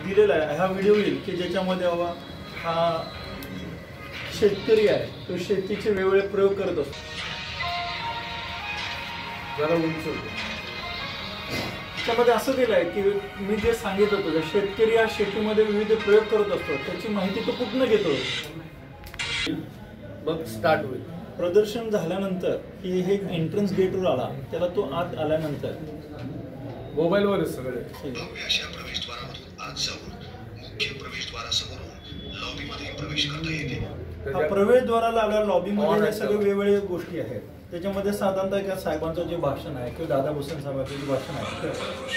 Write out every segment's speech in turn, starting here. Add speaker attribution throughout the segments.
Speaker 1: दिलेला आहे, हा व्हिडिओ येईल की ज्याच्यामध्ये बाबा हा शेतकरी आहे, तो शेतीचे वेगवेगळे प्रयोग करत असतो. जरा उंच होतो. त्याच्यामध्ये असं दिलं आहे की मी जे सांगित होतो की शेतकरी हा शेतीमध्ये विविध प्रयोग करत असतो, त्याची माहिती तो कुठनं घेतो.
Speaker 2: मग स्टार्ट होईल.
Speaker 1: प्रदर्शन झाल्यानंतर की हे एंट्रन्स गेटवर आला, त्याला तो आत आल्यानंतर
Speaker 2: मोबाईलवर सगळे
Speaker 3: अशा प्रवेशद्वारामधून आत जाऊन मुख्य प्रवेशद्वारासमोरून लॉबीमध्ये प्रवेश करता येते.
Speaker 1: हा प्रवेशद्वाराला आला, लॉबीमध्ये हे सगळे वेगवेगळे गोष्टी आहेत. त्याच्यामध्ये साधारणतः किंवा साहेबांचं जे भाषण आहे किंवा दादा भुसेन साहेबांचं जे भाषण आहे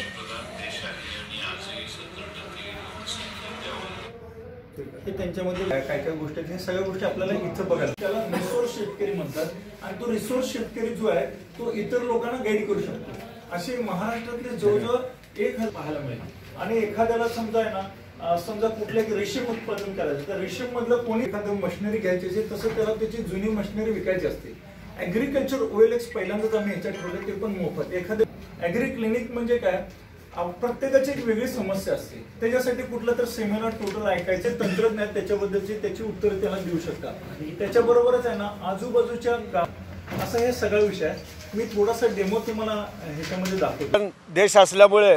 Speaker 1: हे त्यांच्यामध्ये काय काय गोष्टी आहेत, हे सगळ्या गोष्टी आपल्याला इथं बघायला. त्याला रिसोर्स शेतकरी म्हणतात आणि तो रिसोर्स शेतकरी जो आहे तो इतर लोकांना गाईड करू शकतो. असे महाराष्ट्रातले जवळजवळ 1,000 पाहायला मिळेल. आणि एखाद्याला समजा आहे ना, समजा कुठलं एक रेशीम उत्पादन करायचं, तर रेशीम मधलं कोणी एखादं मशिनरी घ्यायची असेल, तसं त्याला त्याची जुनी मशिनरी विकायची असते. ऍग्रिकल्चर OLX पहिल्यांदाच आम्ही ह्याच्यात ठेवलं, ते पण मोफत. एखादं ऍग्री क्लिनिक म्हणजे काय, प्रत्येकाची एक वेगळी समस्या असते, त्याच्यासाठी कुठलं तर सेमिनार टोटल ऐकायचे, तंत्रज्ञान त्याच्याबद्दलची त्याची उत्तर त्याला देऊ शकतात. त्याच्याबरोबरच आहे ना, आजूबाजूच्या गाव असा हे सगळा विषय आहे. मी थोडासा डेमो तुम्हाला ह्याच्यामध्ये दाखवतो.
Speaker 4: देश असल्यामुळे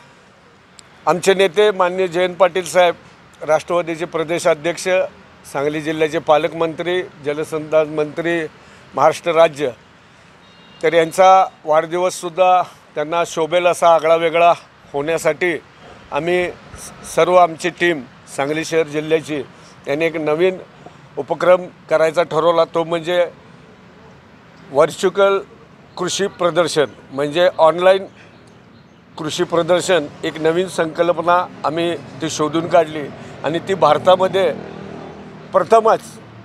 Speaker 4: आमचे नेते माननीय जयंत पाटील साहेब, राष्ट्रवादीचे प्रदेशाध्यक्ष, सांगली जिल्ह्याचे पालकमंत्री, जलसंधारण मंत्री, महाराष्ट्र राज्य, तर यांचा वाढदिवससुद्धा त्यांना शोभेल असा आगळा वेगळा होण्यासाठी आम्ही सर्व आमची टीम सांगली शहर जिल्ह्याची यांनी एक नवीन उपक्रम करायचा ठरवला. तो म्हणजे व्हर्च्युअल कृषी प्रदर्शन, म्हणजे ऑनलाईन कृषी प्रदर्शन. एक नवीन संकल्पना आम्ही ती शोधून काढली आणि ती भारतामध्ये प्रथमच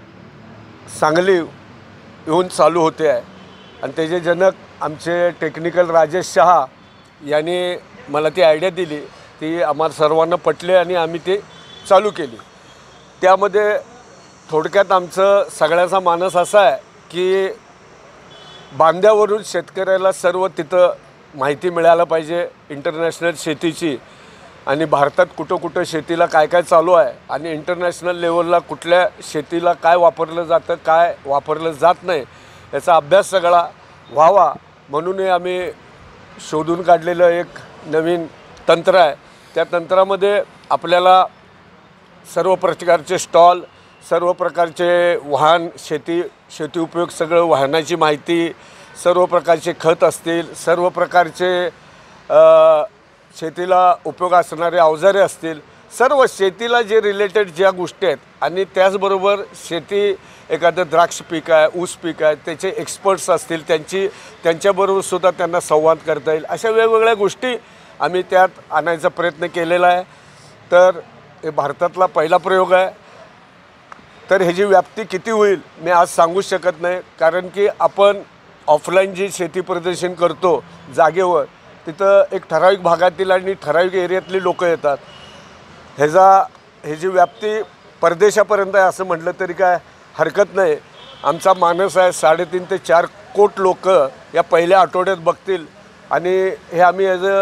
Speaker 4: सांगली येऊन चालू होते आहे. आणि त्याचे जनक आमचे टेक्निकल राजेश शहा यांनी मला ती आयडिया दिली, ती आम्हाला सर्वांना पटली आणि आम्ही ते चालू केली. त्यामध्ये थोडक्यात आमचं सगळ्याचा मानस असा आहे की बांध्यावरून शेतकऱ्याला सर्व तिथं माहिती मिळायला पाहिजे इंटरनॅशनल शेतीची, आणि भारतात कुठं कुठं शेतीला काय काय चालू आहे आणि इंटरनॅशनल लेवलला कुठल्या शेतीला काय वापरलं जातं, काय वापरलं जात नाही, याचा अभ्यास सगळा व्हावा म्हणून आम्ही शोधून काढलेलं एक नवीन तंत्र आहे. त्या तंत्रामध्ये आपल्याला सर्व प्रकारचे स्टॉल, सर्व प्रकारचे वाहन, शेती उपयोग सगळं वाहनाची माहिती, सर्व प्रकारचे खत असतील, सर्व प्रकारचे शेतीला उपयोग असणारे अवजारे असतील, सर्व शेतीला जे रिलेटेड ज्या गोष्टी आहेत, आणि त्याचबरोबर शेती एखादं द्राक्ष पीक आहे, ऊस पीक आहे, त्याचे एक्सपर्ट्स असतील, त्यांच्याबरोबरसुद्धा त्यांना संवाद करता येईल, अशा वेगवेगळ्या गोष्टी आम्ही त्यात आणायचा प्रयत्न केलेला आहे. तर हे भारतातला पहिला प्रयोग आहे. तर ह्याची व्याप्ती किती होईल मी आज सांगू शकत नाही, कारण की आपण ऑफलाईन जी शेती प्रदर्शन करतो जागेवर, तिथं एक ठराविक भागातील आणि ठराविक एरियातली लोकं येतात. ह्याची व्याप्ती परदेशापर्यंत आहे असं म्हटलं तरी काय हरकत नाही. आमचा मानस आहे 3.5 ते 4 कोटी लोक या पहिल्या आठवड्यात बघतील, आणि हे आम्ही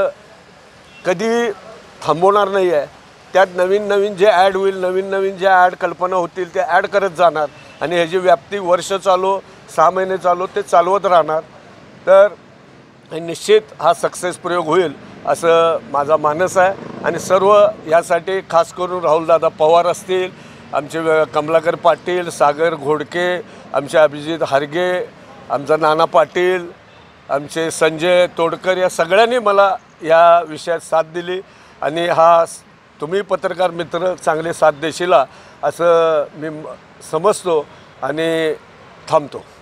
Speaker 4: कधी थांबवणार नाही आहे. त्यात नवीन नवीन जे ॲड होईल, नवीन नवीन ज्या ॲड कल्पना होतील त्या ॲड करत जाणार, आणि ह्याची व्याप्ती वर्ष चालू, 6 महिने चालू, ते चालवत राहणार. तर निश्चित हा सक्सेस प्रयोग होईल असं माझा मानस आहे. आणि सर्व यासाठी खास करून राहुलदादा पवार असतील, आमचे कमलाकर पाटील, सागर घोडके, आमचे अभिजित हारगे, आमचा नाना पाटील, आमचे संजय तोडकर, या सगळ्यांनी मला या विषयात साथ दिली. आणि हा तुम्ही पत्रकार मित्र चांगले साथ देशील असं मी समजतो आणि थांबतो.